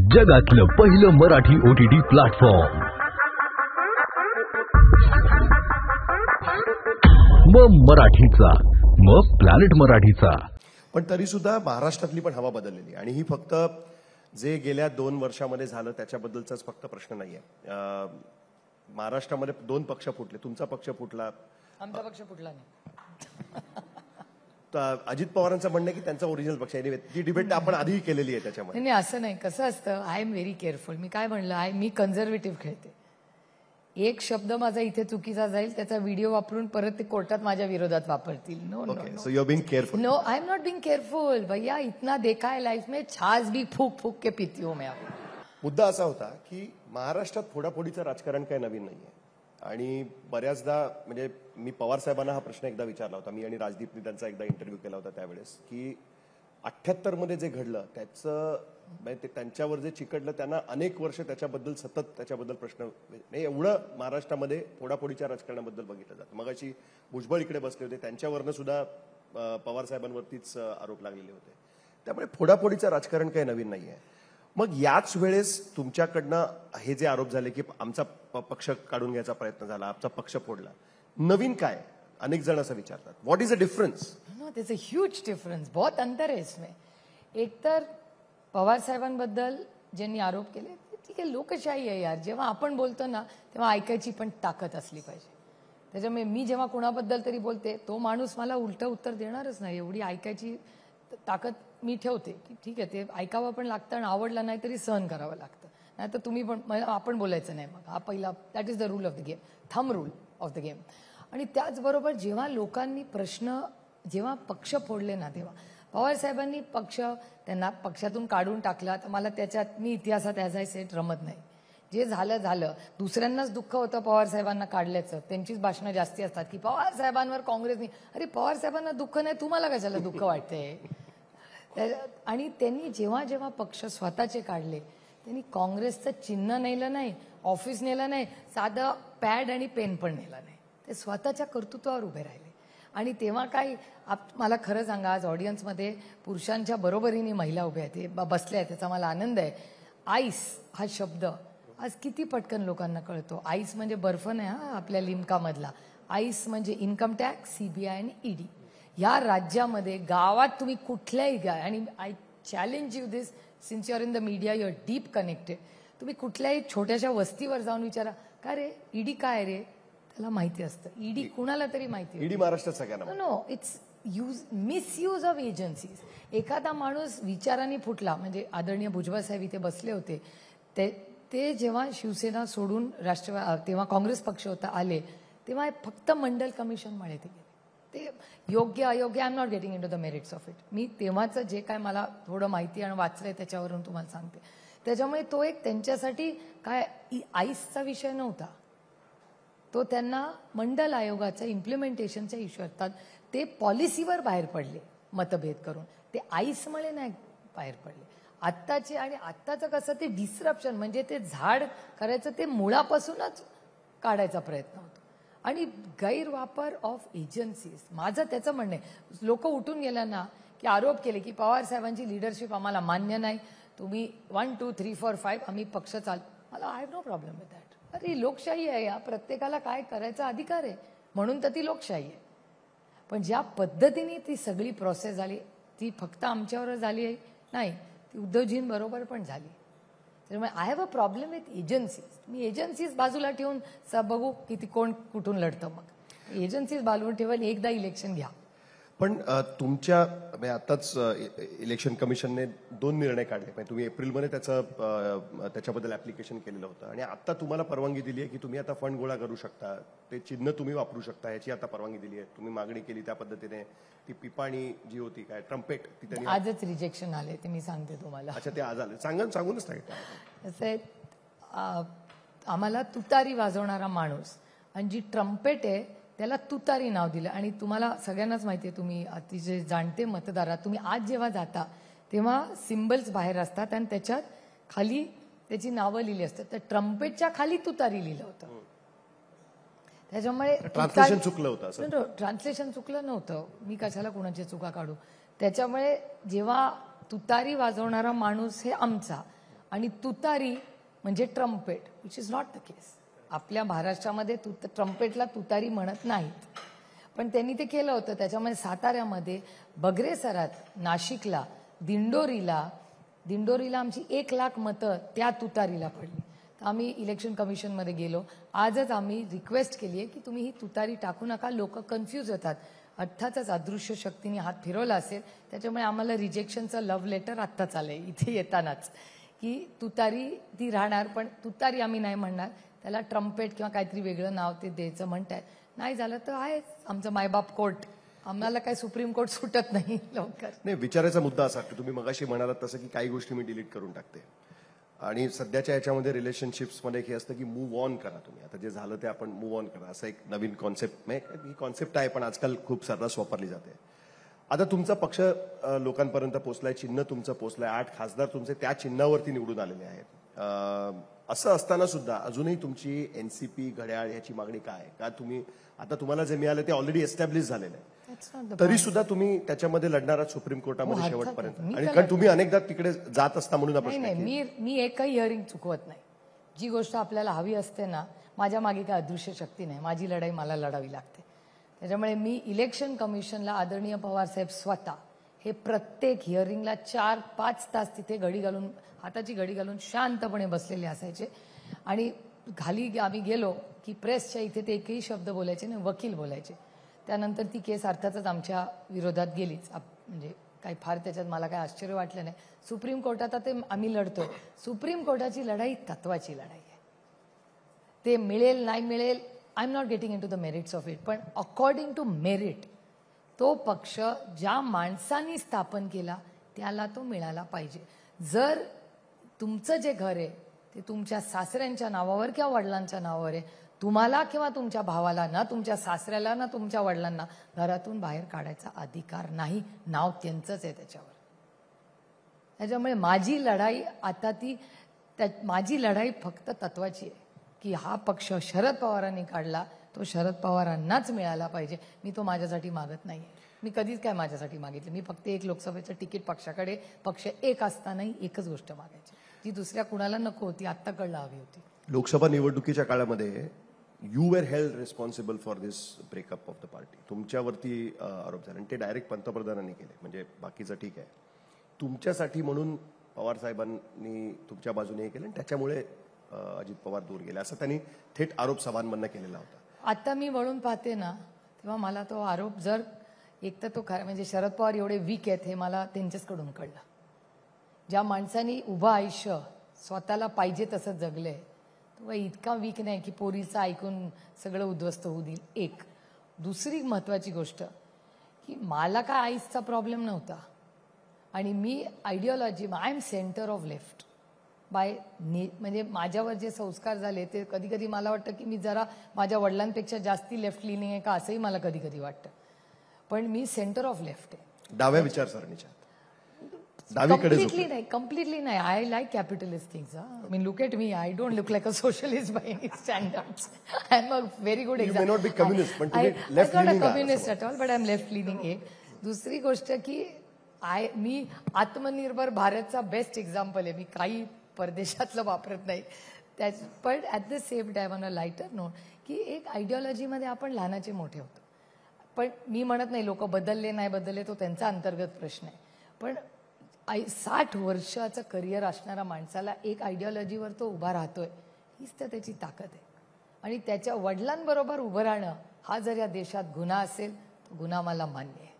जगातलं पहिलं Marathi OTT platform मग मराठीचा, मग प्लॅनेट मराठीचा. पण तरी सुद्धा महाराष्ट्रातली पण हवा बदललेली आणि ही फक्त जे गेल्या 2 वर्षामध्ये झालं त्याच्याबद्दलचाच फक्त प्रश्न नाहीये. महाराष्ट्रामध्ये 2 पक्ष फुटले. तुमचा पक्ष फुटला, आमचा पक्ष फुटला नाही. अजित पवारांचं म्हणणं आहे की त्यांचा ओरिजिनल पक्ष आहे. ती डिबेट आपण आधीही केलेली आहे त्याच्यामध्ये. नाही, असं नाही. कसं असतं, आय एम व्हेरी केअरफुल. मी काय म्हणलं, मी कन्झर्वेटिव्ह खेळते. एक शब्द माझा इथे चुकीचा जाईल, त्याचा व्हिडिओ वापरून परत ते कोर्टात माझ्या विरोधात वापरतील. No no, so you are being careful. No, I am not being careful. भैया इतना देखा है लाइफ में, छाछ भी फूक फूक के पीती हूं मैं. मुद्दा असा होता की महाराष्ट्रात फोडाफोडीचं राजकारण काही नवीन नाहीये आणि बऱ्याचदा म्हणजे मी पवार साहेबांना हा प्रश्न एकदा विचारला होता. मी आणि राजदीपनी त्यांचा एकदा इंटरव्ह्यू केला होता त्यावेळेस की 78 मध्ये जे घडलं त्याचं म्हणजे त्यांच्यावर जे चिकटलं त्यांना अनेक वर्ष त्याच्याबद्दल सतत त्याच्याबद्दल प्रश्न नाही. एवढं महाराष्ट्रामध्ये फोडाफोडीच्या राजकारणाबद्दल बघितलं जातं. मग अशी भुजबळ इकडे बसले होते, त्यांच्यावरनं सुद्धा पवार साहेबांवरतीच आरोप लागलेले होते. त्यामुळे फोडाफोडीचं राजकारण काही नवीन नाहीये. मग याच वेळेस तुमच्याकडनं हे जे आरोप झाले की आमचा पक्ष काढून घ्यायचा प्रयत्न झाला, आमचा पक्ष फोडला, नवीन काय? अनेक जण असं विचारतात. What is a difference? No, there is a huge difference. बहुत अंतर है इसमें. एक तर पवार साहेबांबद्दल ज्यांनी आरोप केले, ठीक आहे, लोकशाही आहे यार. जेव्हा आपण बोलतो ना तेव्हा ऐकायची पण ताकद असली पाहिजे. त्याच्यामुळे मी जेव्हा कुणाबद्दल तरी बोलते, तो माणूस मला उलटं उत्तर देणारच नाही. एवढी ऐकायची ताकद मी ठेवते की ठीक आहे, ते ऐकावं पण लागतं आणि आवडलं नाही तरी सहन करावं लागतं. नाही तर तुम्ही पण आपण बोलायचं नाही. मग हा पहिला, that is the rule of the game, thumb rule of the game. आणि त्याचबरोबर जेव्हा लोकांनी जेव्हा पक्ष फोडले ना, तेव्हा पवार साहेबांनी त्यांना पक्षातून काढून टाकला. तर मला त्याच्यात मी इतिहासात ॲज आय सेट रमत नाही. जे झालं. दुसऱ्यांनाच दुःख होतं पवार साहेबांना काढल्याचं. त्यांचीच भाषणं जास्ती असतात की पवार साहेबांवर काँग्रेसनी. अरे पवार साहेबांना दुःख नाही, तुम्हाला कशाला दुःख वाटतंय? आणि त्यांनी जेव्हा पक्ष स्वतःचे काढले, त्यांनी काँग्रेसचं चिन्ह नेलं नाही, ऑफिस नेलं नाही, साधं पॅड आणि पेन पण नेलं नाही. ते स्वतःच्या कर्तृत्वावर उभे राहिले. आणि तेव्हा काय, मला खरं सांगा, आज ऑडियन्समध्ये पुरुषांच्या बरोबरीने महिला उभ्या आहेत, बसल्या आहेत, त्याचा मला आनंद आहे. आईस हा शब्द आज किती पटकन लोकांना कळतो. आईस म्हणजे बर्फ नाही हा आपल्या लिमकामधला. आईस म्हणजे इन्कम टॅक्स, CBI आणि ED. या राज्यामध्ये गावात तुम्ही कुठल्याही घ्या, आणि I challenge you this, since you are in the media, you are deep connected. तुम्ही कुठल्याही छोट्याशा वस्तीवर जाऊन विचारा, का रे ED काय रे, त्याला माहिती असतं. ED कुणाला तरी माहिती. ED महाराष्ट्रात सगळ्यांना. No, it's misuse of agencies. एखादा माणूस विचाराने फुटला, म्हणजे आदरणीय भुजबळ साहेब इथे बसले होते, ते जेव्हा शिवसेना सोडून तेव्हा काँग्रेस पक्ष होता आले, तेव्हा फक्त मंडल कमिशनमुळे ते गेले. ते योग्य अयोग्य, I am not getting into the merits of it. मी तेव्हाचं जे काय मला थोडं माहिती आणि वाचलंय त्याच्यावरून तुम्हाला सांगते. त्याच्यामुळे तो एक त्यांच्यासाठी काय आईसचा विषय नव्हता. तो त्यांना मंडल आयोगाचा इम्प्लिमेंटेशनचा इश्यू असतात. ते पॉलिसीवर बाहेर पडले मतभेद करून, ते आईसमुळे नाही बाहेर पडले. आत्ताचे आणि आत्ताचं कसं, ते डिस्रप्शन म्हणजे ते झाड करायचं, ते मुळापासूनच काढायचा प्रयत्न होतो. आणि गैरवापर ऑफ एजन्सीज, माझं त्याचं म्हणणं आहे. लोक उठून गेल्या ना की आरोप केले की पवार साहेबांची लिडरशिप आम्हाला मान्य नाही, तुम्ही 1 2 3 4 5 आम्ही पक्ष मला I have no problem with that. अरे लोकशाही आहे या, प्रत्येकाला काय करायचा अधिकार आहे, म्हणून तर ती लोकशाही आहे. पण ज्या पद्धतीने ती सगळी प्रोसेस झाली, ती फक्त आमच्यावर झाली आहे नाही, ती उद्धवजींबरोबर पण झाली. त्यामुळे I have a problem with agencies. मी एजन्सीज बाजूला ठेवून बघू किती कोण कुठून लढतं. मग एजन्सीज बाजूला ठेवून एकदा इलेक्शन घ्या. पण तुमच्या आताच इलेक्शन कमिशनने 2 निर्णय काढले. म्हणजे तुम्ही एप्रिलमध्ये त्याच्याबद्दल ऍप्लिकेशन केलेलं होतं आणि आता तुम्हाला परवानगी दिली आहे की तुम्ही आता फंड गोळा करू शकता, ते चिन्ह तुम्ही वापरू शकता, याची आता परवानगी दिली आहे. तुम्ही मागणी केली त्या पद्धतीने. ती पिपाणी जी होती काय ट्रम्पेट, ती त्यांनी आजच रिजेक्शन आले, ते मी सांगते तुम्हाला. अच्छा, ते आज आले. सांगूनच सांगितलं. असे आम्हाला तुतारी वाजवणारा माणूस आणि जी ट्रम्पेट आहे त्याला तुतारी नाव दिलं. आणि तुम्हाला सगळ्यांनाच माहिती आहे, तुम्ही अतिशय जाणते मतदारात, तुम्ही आज जेव्हा जाता तेव्हा सिम्बल्स बाहेर असतात आणि त्याच्यात खाली त्याची नावं लिहिली असतात. तर ट्रम्पेटच्या खाली तुतारी लिहिलं होतं. त्याच्यामुळे ट्रान्सलेशन चुकलं होतं. ट्रान्सलेशन चुकलं नव्हतं, मी कशाला कोणाची चुका काढू. त्याच्यामुळे जेव्हा तुतारी वाजवणारा माणूस हे आमचा आणि तुतारी म्हणजे trumpet, which is not the case. आपल्या महाराष्ट्रामध्ये ट्रम्पेटला तुतारी म्हणत नाहीत, पण त्यांनी ते केलं होतं. त्याच्यामध्ये साताऱ्यामध्ये बगरेसरात, नाशिकला, दिंडोरीला आमची 1,00,000 मतं त्या तुतारीला पडली. तर आम्ही इलेक्शन कमिशनमध्ये गेलो. आजच आम्ही रिक्वेस्ट केली आहे की तुम्ही ही तुतारी टाकू नका, लोक कन्फ्यूज होतात. अर्थातच अदृश्य शक्तीने हात फिरवला असेल, त्याच्यामुळे आम्हाला रिजेक्शनचं लव्ह लेटर आत्ताच आलंय इथे येतानाच, की तुतारी ती राहणार, पण तुतारी आम्ही नाही म्हणणार, त्याला ट्रम्पेट किंवा काहीतरी वेगळं नाव ते द्यायचं म्हणतायत. नाही झालं तर आहेच आमचं मायबाप कोर्ट, आम्हाला काय सुप्रीम कोर्ट सुटत नाही लवकर. नाही, विचारायचा मुद्दा असा की तुम्ही मगाशी म्हणालात तसं की काही गोष्टी मी डिलीट करून टाकते, आणि सध्याच्या याच्यामध्ये रिलेशनशिप्समध्ये हे असतं की मूव्ह ऑन करा तुम्ही. आता जे झालं ते आपण मूव्ह ऑन करा, असं एक नवीन कॉन्सेप्ट, ही कॉन्सेप्ट आहे पण आजकाल खूप सर्रास वापरली जाते. आता तुमचा पक्ष लोकांपर्यंत पोहोचलाय, चिन्ह तुमचं पोहोचलंय, 8 खासदार तुमचे त्या चिन्हावरती निवडून आलेले आहेत. असं असताना सुद्धा अजूनही तुमची एनसीपी घड्याळ याची मागणी काय आहे? का तुम्ही आता तुम्हाला जे मिळालं ते ऑलरेडी एस्टॅब्लिश झालेलं आहे, तरी सुद्धा तुम्ही त्याच्यामध्ये लढणार आहात सुप्रीम कोर्टामध्ये शेवटपर्यंत? आणि कारण तुम्ही अनेकदा तिकडे जात असता म्हणून आपण नाही, मी एकही हिअरिंग चुकवत नाही. जी गोष्ट आपल्याला हवी असते ना, माझ्या मागे काय अदृश्य शक्ती नाही, माझी लढाई मला लढावी लागते. त्याच्यामुळे मी इलेक्शन कमिशनला आदरणीय पवार साहेब स्वतः हे प्रत्येक हिअरिंगला 4-5 तास तिथे हाताची घडी घालून शांतपणे बसलेले असायचे. आणि खाली आम्ही गेलो की प्रेसच्या इथे ते एकही शब्द बोलायचे नाही, वकील बोलायचे. त्यानंतर ती केस अर्थातच आमच्या विरोधात गेलीच. म्हणजे काही फार त्याच्यात मला काही आश्चर्य वाटलं नाही. सुप्रीम कोर्टात ते आम्ही लढतोय. सुप्रीम कोर्टाची लढाई तत्वाची लढाई आहे. ते मिळेल नाही मिळेल, I am not getting into the merits of it, पण अकॉर्डिंग टू मेरिट तो पक्ष ज्या माणसांनी स्थापन केला त्याला तो मिळाला पाहिजे. जर तुमचं जे घर आहे ते तुमच्या सासऱ्यांच्या नावावर किंवा वडिलांच्या नावावर आहे, तुम्हाला किंवा तुमच्या भावाला ना, तुमच्या सासऱ्याला ना, तुमच्या वडिलांना घरातून बाहेर काढायचा अधिकार नाही. नाव त्यांचंच आहे त्याच्यावर. त्याच्यामुळे माझी लढाई फक्त तत्वाची आहे की हा पक्ष शरद पवारांनी काढला, तो शरद पवारांनाच मिळाला पाहिजे. मी तो माझ्यासाठी मागत नाहीये. मी कधीच काय माझ्यासाठी मागितलं. मी फक्त एक लोकसभेचं तिकीट पक्षाकडे, पक्ष एक असतानाही एकच गोष्ट मागायची, जी दुसऱ्या कुणाला नको होती, आत्ता कळलं हवी होती. लोकसभा निवडणुकीच्या काळामध्ये you were held responsible for this breakup of the party. तुमच्यावरती आरोप झाले आणि ते डायरेक्ट पंतप्रधानांनी केले. म्हणजे बाकीचं ठीक आहे, तुमच्यासाठी म्हणून पवार साहेबांनी तुमच्या बाजूने हे केलं आणि त्याच्यामुळे अजित पवार दूर गेले, असं त्यांनी थेट आरोप सभांमधनं केलेला होता. आता मी वळून पाहते ना, तेव्हा मला तो आरोप, जर एक तर तो खरं म्हणजे शरद पवार एवढे वीक आहेत हे मला त्यांच्याचकडून कळलं. ज्या माणसांनी उभं आयुष्य स्वतःला पाहिजे तसं जगलंय, तो इतका वीक नाही की पोरीचं ऐकून सगळं उद्ध्वस्त होऊ देईल. एक दुसरी महत्वाची गोष्ट की मला काय आईसचा प्रॉब्लेम नव्हता, आणि मी ideology, I am centre of left म्हणजे माझ्यावर जे संस्कार झाले ते कधी कधी मला वाटतं की मी जरा माझ्या वडिलांपेक्षा जास्ती लेफ्ट लिनिंग आहे का, असंही मला कधी कधी वाटतं. पण मी सेंटर ऑफ लेफ्ट आहे, डाव्या विचारसरणीच्या. कम्प्लिटली नाही. I like capitalist things. I mean look at me, I don't look like a socialist by any standards. I am a very good example. Communist at all, but I am left leaning. एक दुसरी गोष्ट की मी आत्मनिर्भर भारतचा best example आहे. मी काही परदेशातलं वापरत नाही. पण at the same time on a lighter note की एक आयडिओलॉजीमध्ये आपण लहानाचे मोठे होतो. पण मी म्हणत नाही लोक बदलले नाही बदलले, तो त्यांचा अंतर्गत प्रश्न आहे. पण 60 वर्षाचं करिअर असणारा माणसाला एक आयडिओलॉजीवर तो उभा राहतोय, हीच तर त्याची ताकद आहे. आणि त्याच्या वडिलांबरोबर उभं राहणं हा जर या देशात गुन्हा असेल, तो गुन्हा मला मान्य आहे.